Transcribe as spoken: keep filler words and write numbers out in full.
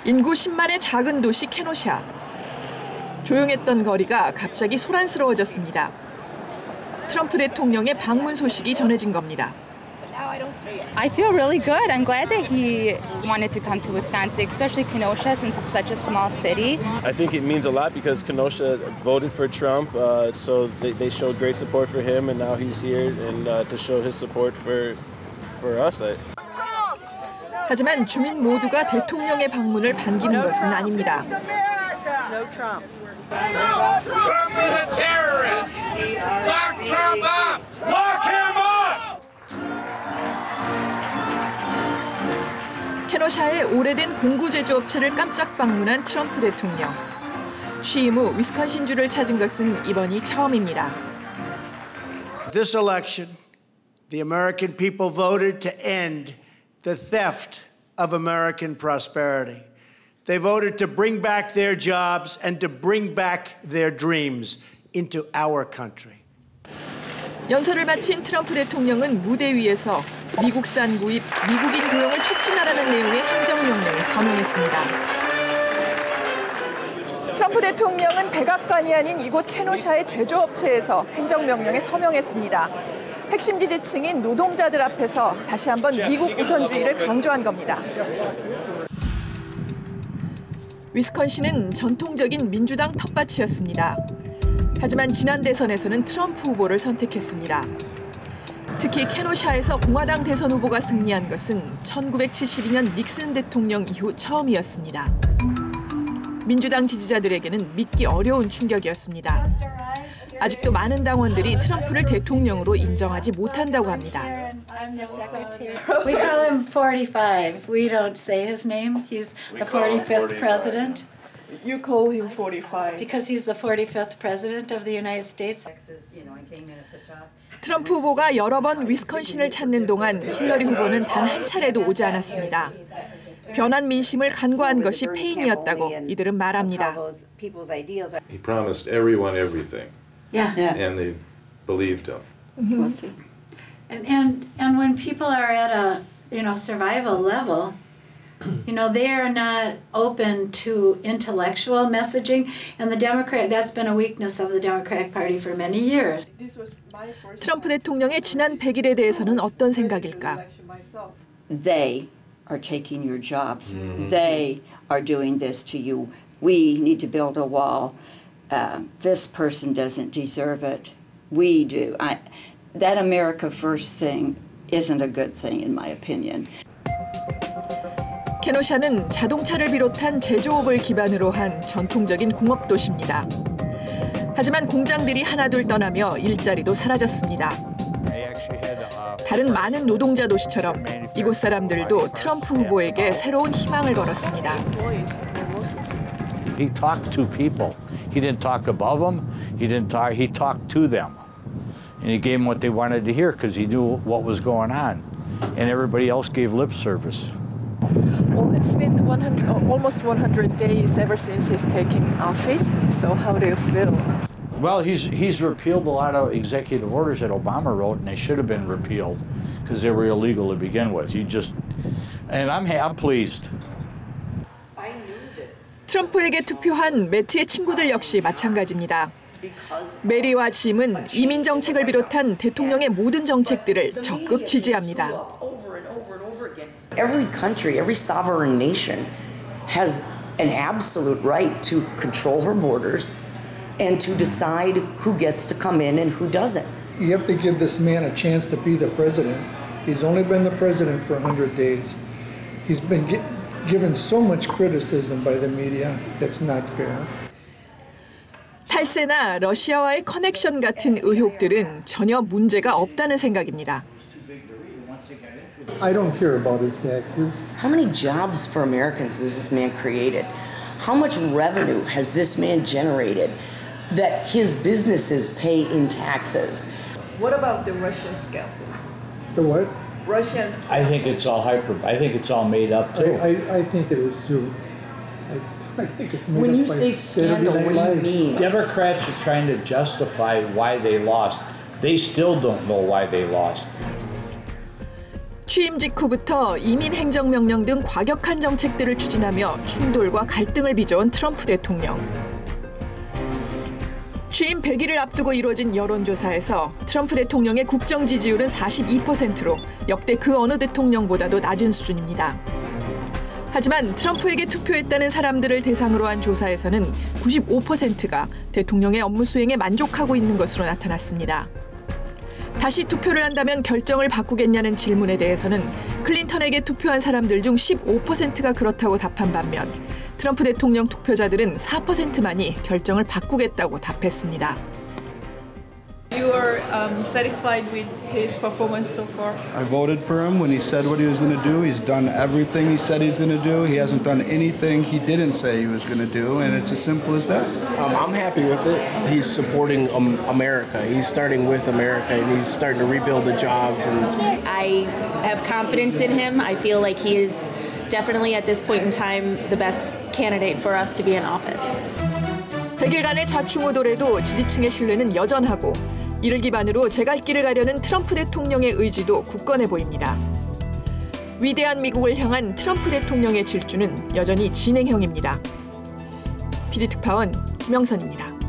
인구 십만의 작은 도시 케노샤. 조용했던 거리가 갑자기 소란스러워졌습니다. 트럼프 대통령의 방문 소식이 전해진 겁니다. I feel really good. I'm glad that he wanted to come to Wisconsin, especially Kenosha, since it's such a small city. I think it means a lot because Kenosha voted for Trump, uh, so they, they showed great support for him, and now he's here and uh, to show his support for for us. I... 하지만 주민 모두가 대통령의 방문을 반기는 것은 아닙니다. No Trump. Trump is a terrorist. Lock Trump up. Lock him up. 케노샤의 오래된 공구 제조업체를 깜짝 방문한 트럼프 대통령. 취임 후 위스콘신주를 찾은 것은 이번이 처음입니다. This election, the American people voted to end the theft of American prosperity. They voted to bring back their jobs and to bring back their dreams into our country. 연설을 마친 트럼프 대통령은 무대 위에서 미국산 구입, 미국인 고용을 촉진하라는 내용의 행정명령을 서명했습니다. 트럼프 대통령은 백악관이 아닌 이곳 케노샤의 제조업체에서 행정명령에 서명했습니다. 핵심 지지층인 노동자들 앞에서 다시 한번 미국 우선주의를 강조한 겁니다. 위스콘신은 전통적인 민주당 텃밭이었습니다. 하지만 지난 대선에서는 트럼프 후보를 선택했습니다. 특히 케노샤에서 공화당 대선 후보가 승리한 것은 천구백칠십이 년 닉슨 대통령 이후 처음이었습니다. 민주당 지지자들에게는 믿기 어려운 충격이었습니다. 아직도 많은 당원들이 트럼프를 대통령으로 인정하지 못한다고 합니다. We call him forty-five. We don't say his name. He's the forty-fifth president. You call him forty-five. Because he's the forty-fifth president of the United States. 트럼프 후보가 여러 번 위스콘신을 찾는 동안 힐러리 후보는 단 한 차례도 오지 않았습니다. 변한 민심을 간과한 것이 패인이었다고 이들은 말합니다. He promised everyone everything. Yeah. And they believed him. We'll see. And and and when people are at a, you know, survival level, you know, they are not open to intellectual messaging, and the Democrat, that's been a weakness of the Democratic Party for many years. 트럼프 대통령의 지난 백 일에 대해서는 어떤 생각일까? They are taking your jobs. Mm-hmm. They are doing this to you. We need to build a wall. Uh, this person doesn't deserve it. We do. I, that America First thing isn't a good thing, in my opinion. 케노샤는 자동차를 비롯한 제조업을 기반으로 한 전통적인 공업 도시입니다. 하지만 공장들이 하나둘 떠나며 일자리도 사라졌습니다. 다른 많은 노동자 도시처럼 이곳 사람들도 트럼프 후보에게 새로운 희망을 걸었습니다. He talked to people. He didn't talk above them. He didn't talk. He talked to them, and he gave them what they wanted to hear because he knew what was going on, and everybody else gave lip service. Well, it's been one hundred, almost one hundred days ever since he's taken office. So how do you feel? Well, he's he's repealed a lot of executive orders that Obama wrote, and they should have been repealed because they were illegal to begin with. You just, and I'm I'm pleased. 트럼프에게 투표한 매트의 친구들 역시 마찬가지입니다. 메리와 짐은 이민 정책을 비롯한 대통령의 모든 정책들을 적극 지지합니다. Every country, every sovereign nation has an absolute right to control her borders and to decide who gets to come in and who doesn't. You have to give this man a chance to be the president. He's only been the president for one hundred days. He's been given so much criticism by the media that's not fair. 탈세나 러시아와의 커넥션 같은 의혹들은 전혀 문제가 없다는 생각입니다. I don't care about his taxes. How many jobs for Americans has this man created? How much revenue has this man generated that his businesses pay in taxes? What about the Russian scandal? The what? Russians. I think it's all hyper. I think it's all made up too. I, I, I think it is too. I, I think it's made when up you by say scandal, what do you mean? Democrats are trying to justify why they lost. They still don't know why they lost. 취임 직후부터 이민 행정명령 등 과격한 정책들을 추진하며 충돌과 갈등을 빚어온 트럼프 대통령. 취임 백 일을 앞두고 이루어진 여론조사에서 트럼프 대통령의 국정 지지율은 사십이 퍼센트로 역대 그 어느 대통령보다도 낮은 수준입니다. 하지만 트럼프에게 투표했다는 사람들을 대상으로 한 조사에서는 구십오 퍼센트가 대통령의 업무 수행에 만족하고 있는 것으로 나타났습니다. 다시 투표를 한다면 결정을 바꾸겠냐는 질문에 대해서는 클린턴에게 투표한 사람들 중 십오 퍼센트가 그렇다고 답한 반면 트럼프 대통령 투표자들은 사 퍼센트만이 결정을 바꾸겠다고 답했습니다. You are um, satisfied with his performance so far? I voted for him when he said what he was going to do. He's done everything he said he's going to do. He hasn't done anything he didn't say he was going to do, and it's as simple as that. Um, I'm happy with it. He's supporting um, America. He's starting with America, and he's starting to rebuild the jobs. And I have confidence in him. I feel like he is definitely at this point in time the best candidate for us to be in office. 백 일간의 좌충우돌에도 지지층의 신뢰는 여전하고 이를 기반으로 제갈길을 가려는 트럼프 대통령의 의지도 굳건해 보입니다. 위대한 미국을 향한 트럼프 대통령의 질주는 여전히 진행형입니다. 피디특파원 김영선입니다.